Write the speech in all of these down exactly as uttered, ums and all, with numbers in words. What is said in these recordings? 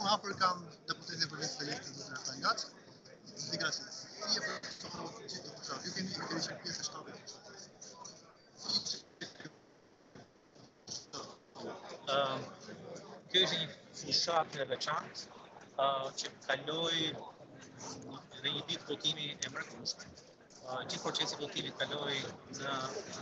më afër kam deputetin për listë elekte zotin Artan Gaçi. Zgjedhjet. Si e përshtatët gjithë këto? Ju keni ju keni qenë pjesë e shtabit. Kjo ishte një fushat e veçantë që kaloi dhe një ditë votimi e mrekullueshme. Gjithë procesi votimit kaloi në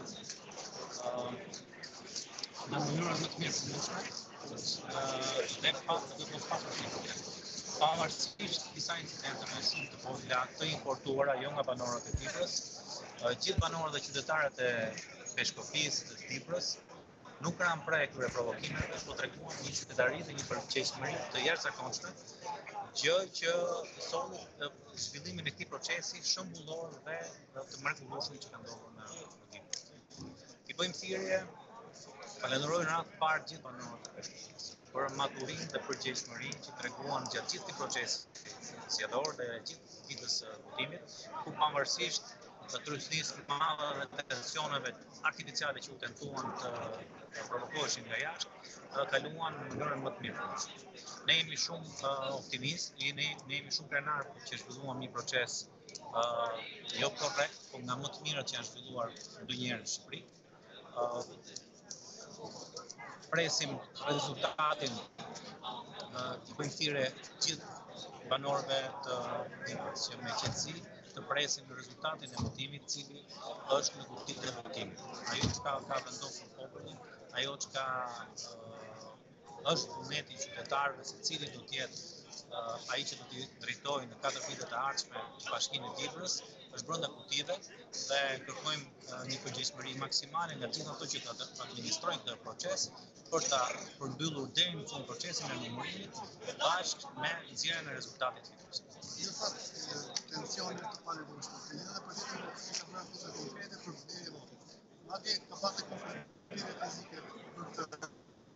në mënyrën më të mirë mundshme dhe pa të mos pasur asnjë pavarësisht disa incidente më shumë të vogla të importuara jo nga banorët e Dibrës, gjithë banorët dhe qytetarët e Peshkofisë të Dibrës nuk kanë prej këtyre provokimeve, po treguan një qytetari dhe një përgjegjësi të jashtëzakonshme, gjë që solli zhvillimin e këtij procesi shembullor dhe të mrekullueshëm që ka ndodhur në Dibër. I bëjmë thirrje, falenderoj në radhë parë gjithë banorët e Peshkofisë për maturinë dhe përgjegjësinë që treguan gjatë gjithë këtij procesi zgjedhor dhe gjithë ditës së votimit, ku pavarësisht të trysnisë të madhe dhe tensioneve artificiale që u tentuan të provokoheshin nga jashtë, kaluan në mënyrën më të mirë. Ne jemi shumë uh, optimistë, ne, ne jemi shumë krenar që zhvilluam një proces uh, jo korrekt, por nga më të mirët që janë zhvilluar ndonjëherë në Shqipëri. Uh, presim rezultatin, uh, i bëjmë thirrje gjithë banorëve të Dibrës që me qetësi të presin në rezultatin e votimit, cili është në kutitë e votimit. Ajo që ka, ka vendosur populli, ajo që ka uh, është vullneti i qytetarëve se cili do të jetë uh, ai që do të drejtojë në katër vitet e ardhshme Bashkinë e Dibrës, është brenda kutive dhe kërkojmë uh, një përgjegjësi maksimale nga gjithë ato që të administrojnë këtë proces për ta përmbyllur deri në fund procesin e numërimit bashkë me nxjerrjen e rezultatit fitues. Në fakt, tensionet të panevueshme, lidhet për ditën e sotme me akuzat konkrete për vlerë e votimit. Madje ka pasur konflikte fizike për këtë.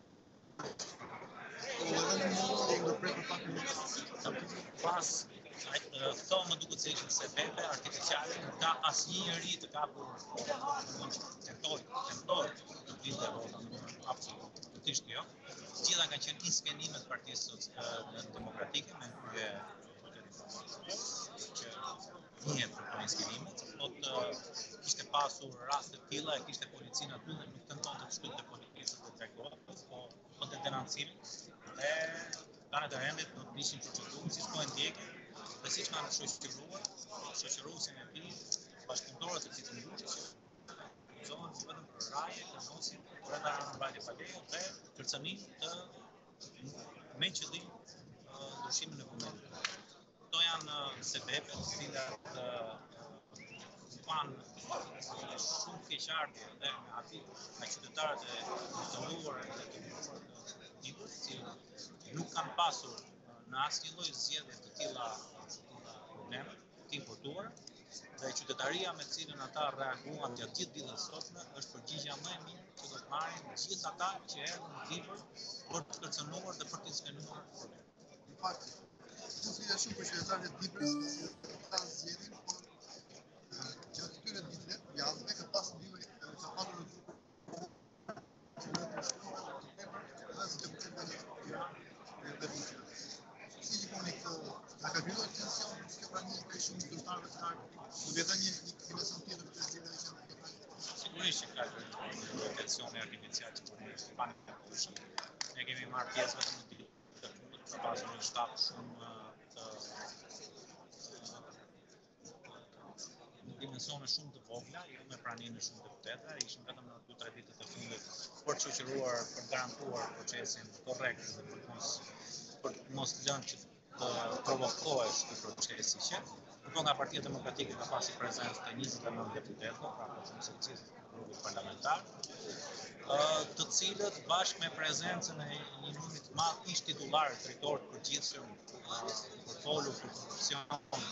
Pas këto më duket se ishin sebepe artificiale, nuk ka asnjë njerëz të kapur tentoj, tentoj të vinte vota, absolutisht jo. Gjitha kanë qenë inskenime të Partisë Demokratike me krye që njihet për inskenimet, po të kishte pasur raste të tilla, e kishte policinë aty dhe nuk tentonte të shkojë te policia të tregohet, po po të denuncimin dhe kanët e rendit do të ishin proceduar siç po e ndjekin dhe siç kanë shoqëruar, shoqëruesin e tij, bashkëpunëtorët e këtij ndërtuesi që zonë vetëm për raje, kanosin, brenda mbajtje palejo dhe kërcënim të me qëllim ndryshimin e vullnetit. Këto janë sebepe të cilat kanë shumë keqardhje dhe me aty me qytetarët e të e të Dibrës, që nuk kanë pasur në asnjë lloj zgjedhje të tilla probleme të importuara dhe qytetaria me cilën ata reaguan gjatë gjithë ditës sotme është përgjigjja më e mirë që do të marrin gjithë ata që erdhën në Dibër për të kërcënuar dhe për të skenuar problemet. Në fakt, është një shumë për qytetarët e Dibrës që ta zgjedhin, por gjatë këtyre ditëve, javëve, ka pasur Dibër ka pasur si gjikoni këtë, a ka krijuar tension, s'ka pra një prej shumë ndërtarëve të lartë, u dhe një dimension tjetër të zgjedhjeve që në këtë. Sigurisht që ka krijuar tensione artificiale që po ne panë të kushëm. Ne kemi marrë pjesë vetëm në ditë të ka pasur një shtab shumë të në dimensione shumë të vogla, jo me praninë e shumë deputetëve, ishin vetëm në dy tre ditët e fundit për të shoqëruar, për të garantuar procesin korrekt dhe për mos për mos lënë që të provokohesh ky procesi që por nga Partia Demokratike ka pasur prezencë të njëzet e nëntë deputetë, pra shumë se gjithë grupit parlamentar, të cilët bashkë me prezencën e një numri të madh ish titullarë drejtorë të përgjithshëm për folur për korrupsion,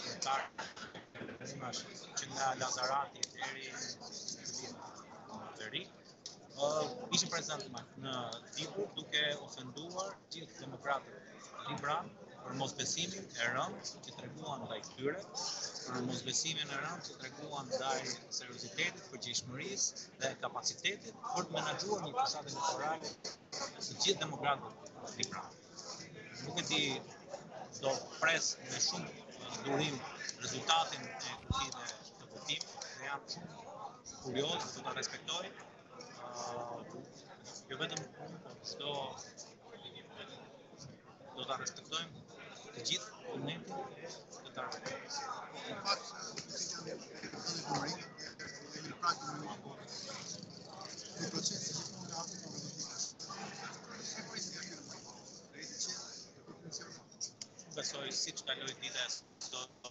për që nga Lazarati deri në Bëri, ishin prezentë në Dibër duke ofenduar gjithë demokratët libran për mosbesimin e rëndë që treguan ndaj tyre, për mosbesimin e rëndë që treguan ndaj seriozitetit, përgjegjësisë dhe kapacitetit për të menaxhuar një fushat elektorale të gjithë demokratët libran. Nuk e di, do pres me shumë durim rezultatin e kutitë të votimit dhe jam shumë kurioz, do ta respektoj. Uh, jo vetëm unë, po çdo do ta respektojmë të gjithë vullnetin të ta respektojmë. Në fakt, kutitë janë deputetët numërike dhe jemi praktikë në një kohë. Në proces gjithmonë ka hapur në politikë. Si presin janë drejtë që të funksionojë. Besoj siç kaloi dita, do